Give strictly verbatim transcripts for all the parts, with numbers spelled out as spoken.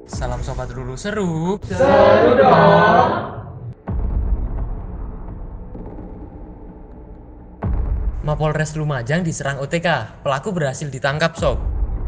Salam sobat Ruru seru. Seru dong. Mapolres Lumajang diserang O T K. Pelaku berhasil ditangkap, sob.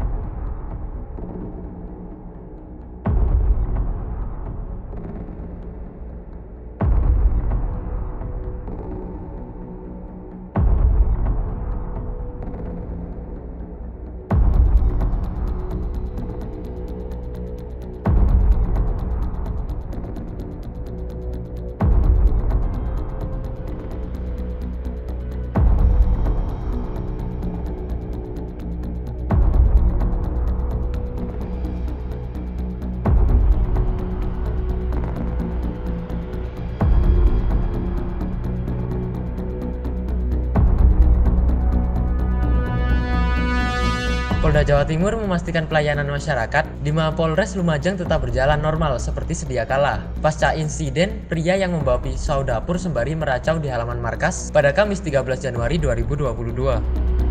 Polda Jawa Timur memastikan pelayanan masyarakat di Mapolres Lumajang tetap berjalan normal seperti sedia kala. Pasca insiden pria yang membawa pisau dapur sembari meracau di halaman markas pada Kamis tiga belas Januari dua ribu dua puluh dua.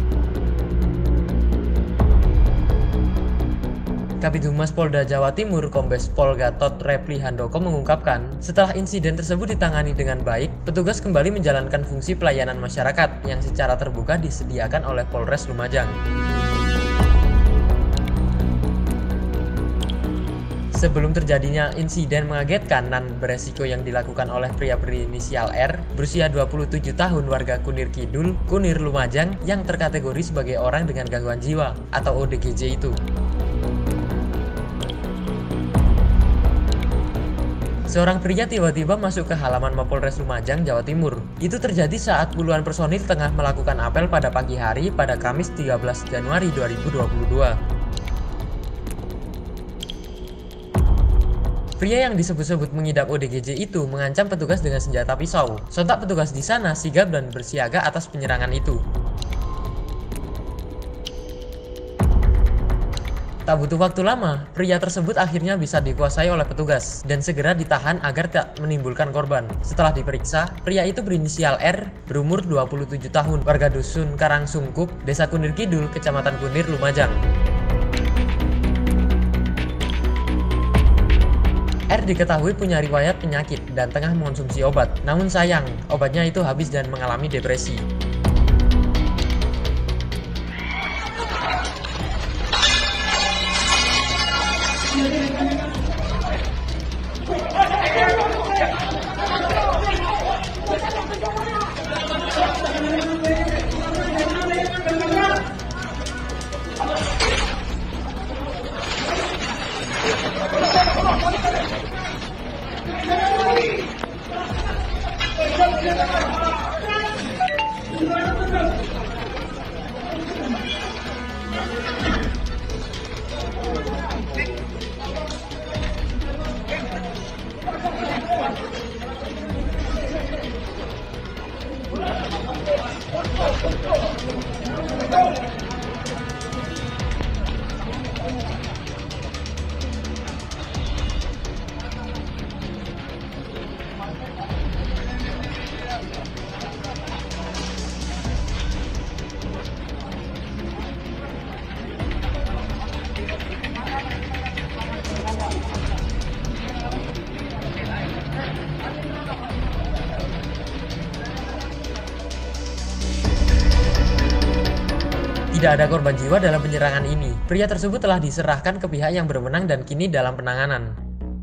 Kabid Humas Polda Jawa Timur Kombes Pol Gatot Repli Handoko mengungkapkan, setelah insiden tersebut ditangani dengan baik, petugas kembali menjalankan fungsi pelayanan masyarakat yang secara terbuka disediakan oleh Polres Lumajang. Sebelum terjadinya insiden mengagetkan dan beresiko yang dilakukan oleh pria berinisial R berusia dua puluh tujuh tahun warga Kunir Kidul, Kunir Lumajang yang terkategori sebagai orang dengan gangguan jiwa atau O D G J itu. Seorang pria tiba-tiba masuk ke halaman Mapolres Lumajang, Jawa Timur. Itu terjadi saat puluhan personil tengah melakukan apel pada pagi hari pada Kamis tiga belas Januari dua ribu dua puluh dua. Pria yang disebut-sebut mengidap O D G J itu mengancam petugas dengan senjata pisau. Sontak petugas di sana sigap dan bersiaga atas penyerangan itu. Tak butuh waktu lama, pria tersebut akhirnya bisa dikuasai oleh petugas dan segera ditahan agar tak menimbulkan korban. Setelah diperiksa, pria itu berinisial R, berumur dua puluh tujuh tahun, warga dusun Karangsungkup, Desa Kunir Kidul, Kecamatan Kunir, Lumajang. R diketahui punya riwayat penyakit dan tengah mengonsumsi obat. Namun sayang, obatnya itu habis dan mengalami depresi. Tidak ada korban jiwa dalam penyerangan ini. Pria tersebut telah diserahkan ke pihak yang berwenang dan kini dalam penanganan.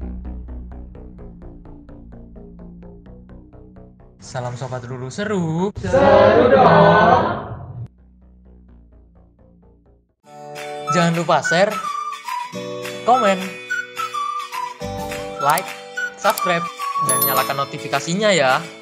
Salam sobat Ruru seru. Seru dong. Jangan lupa share, komen, like, subscribe, dan nyalakan notifikasinya ya.